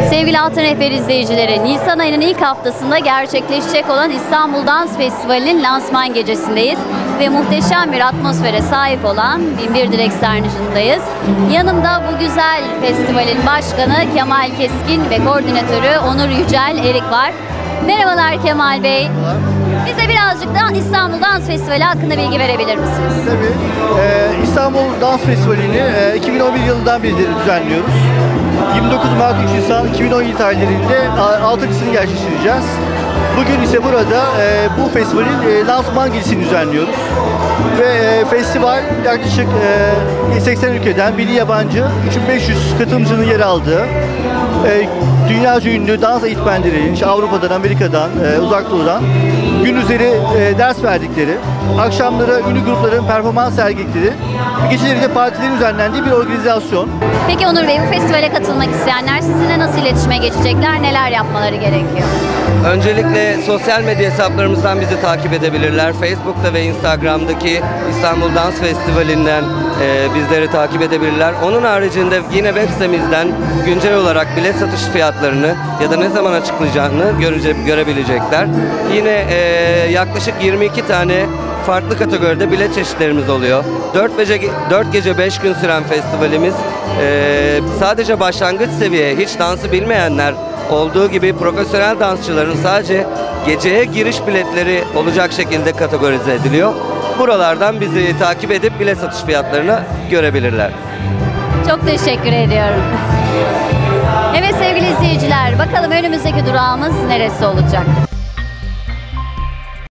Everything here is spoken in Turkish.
Sevgili Altın Rehber izleyicileri, Nisan ayının ilk haftasında gerçekleşecek olan İstanbul Dans Festivali'nin lansman gecesindeyiz ve muhteşem bir atmosfere sahip olan Binbir Direk Sarnıcı'ndayız. Yanımda bu güzel festivalin başkanı Kemal Keskin ve koordinatörü Onur Yücel Erik var. Merhabalar Kemal Bey. Bize birazcık da İstanbul Dans Festivali hakkında bilgi verebilir misiniz? Tabii. İstanbul Dans Festivali'ni 2011 yılından beri düzenliyoruz. 29 Mart 3 Nisan 2017 tarihlerinde 6.sını gerçekleştireceğiz. Bugün ise burada bu festivalin lansman gecesini düzenliyoruz. Ve festival yaklaşık 80 ülkeden milli yabancı 3500 katılımcının yer aldığı dünyaca ünlü dans eğitmenlerinin Avrupa'dan, Amerika'dan, Uzak Doğu'dan gün üzeri ders verdikleri, akşamları ünlü grupların performans sergiledikleri, geceleri de partilerin düzenlendiği bir organizasyon. Peki Onur Bey, bu festivale katılmak isteyenler sizinle nasıl iletişime geçecekler, neler yapmaları gerekiyor? Öncelikle sosyal medya hesaplarımızdan bizi takip edebilirler. Facebook'ta ve Instagram'daki İstanbul Dans Festivali'nden bizleri takip edebilirler. Onun haricinde yine web sitemizden güncel olarak bilet satış fiyatlarını ya da ne zaman açıklayacağını görebilecekler. Yine yaklaşık 22 tane farklı kategoride bilet çeşitlerimiz oluyor. 4 gece 5 gün süren festivalimiz sadece başlangıç seviye, hiç dansı bilmeyenler olduğu gibi profesyonel dansçıların sadece geceye giriş biletleri olacak şekilde kategorize ediliyor. Buralardan bizi takip edip bilet satış fiyatlarını görebilirler. Çok teşekkür ediyorum. Evet sevgili izleyiciler, bakalım önümüzdeki durağımız neresi olacak?